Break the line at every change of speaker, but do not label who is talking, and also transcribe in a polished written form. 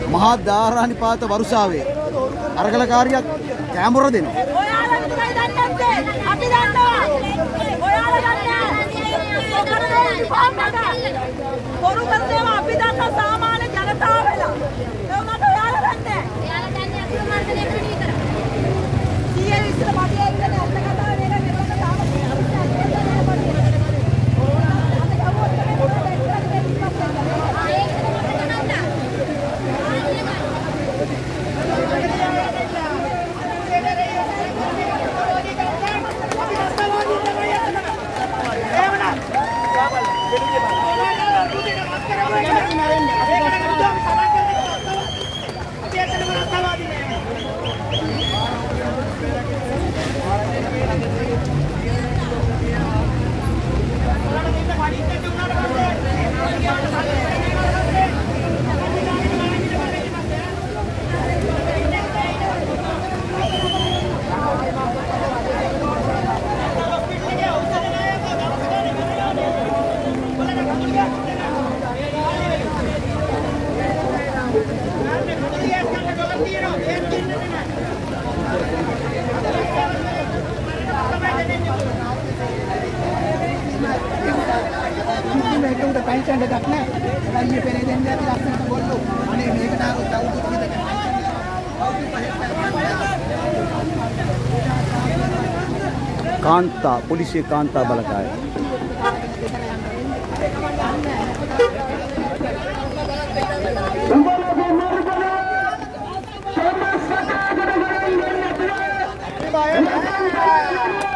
මහා දාරානිපාත වරුසාවේ අරගලකාරියක් කැමර දෙනවා.
ඔයාලා විතරයි දන්නේ නැත්තේ. අපි දන්නවා. ඔයාලා දන්නේ නැහැ. බොරු කරන ඒවා අපි දන්නවා සාමාන්‍ය ජනතාව වෙලා. ඒ උනට ඔයාලා දන්නේ නැහැ. ඔයාලා දන්නේ අසුර මර්ධනය කරන විතර. සීයේ ඉස්සර බඩේ ඇවිල්ලා අත්ත කතාව නේද මෙතන තාම
කාන්තා පොලිසිය කාන්තා බලකාය
Bye.